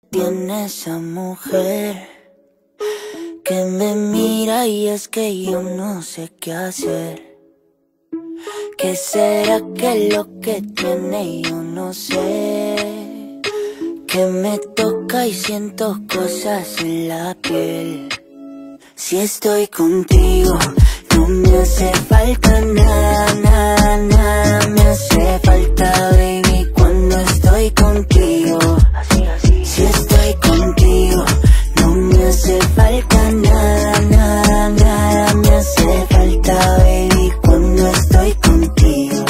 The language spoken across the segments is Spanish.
tiene esa mujer que me mira y es que yo no sé qué hacer. ¿Qué será que lo que tiene yo no sé? Que me toca y siento cosas en la piel. Si estoy contigo no me hace falta nada, nada, nada me hace falta, baby, cuando estoy contigo. Si estoy contigo no me hace falta nada, nada, nada me hace falta, baby, cuando estoy contigo.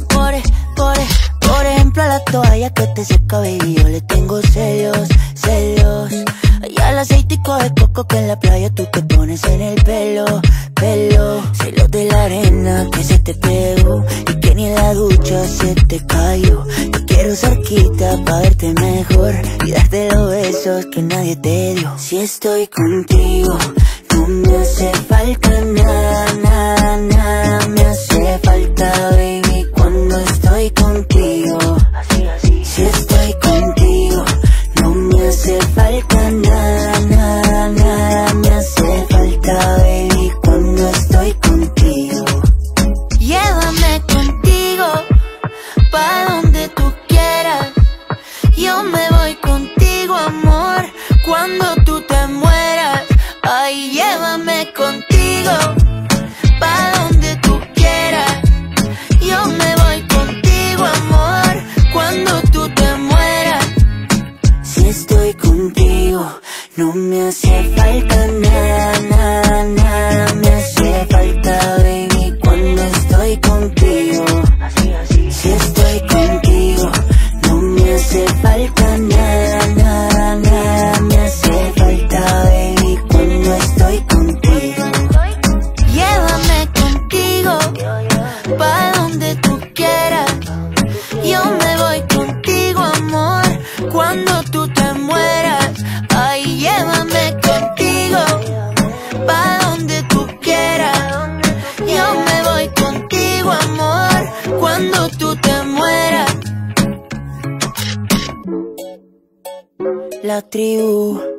Por ejemplo a la toalla que te seca, baby, yo le tengo celos, celos. Y al aceitico de coco que en la playa tú te pones en el pelo, pelo. Celos de la arena que se te pegó y que ni en la ducha se te cayó. Te quiero cerquita pa' verte mejor y darte los besos que nadie te dio. Si estoy contigo no me hace falta nada, nada, nada me hace falta, baby, cuando estoy contigo. Si estoy contigo no me hace falta nada, nada, nada me hace falta, baby, cuando estoy contigo. Llévame contigo pa' donde tú quieras. Yo me voy contigo, amor, cuando tú te mueras. Ay, llévame contigo pa' donde tú quieras. Yo me voy contigo, amor, cuando tú te mueras. Si estoy contigo no me hace falta nada, nada, nada me hace falta, baby, cuando estoy contigo. Si estoy contigo no me hace falta nada, nada, nada me hace falta, baby, cuando estoy contigo. Llévame contigo pa' donde tú quieras. Yo me voy contigo, amor, cuando tú te mueras. Ay, llévame contigo pa' donde tú quieras. Yo me voy contigo, amor, cuando tú te mueras. La tribu.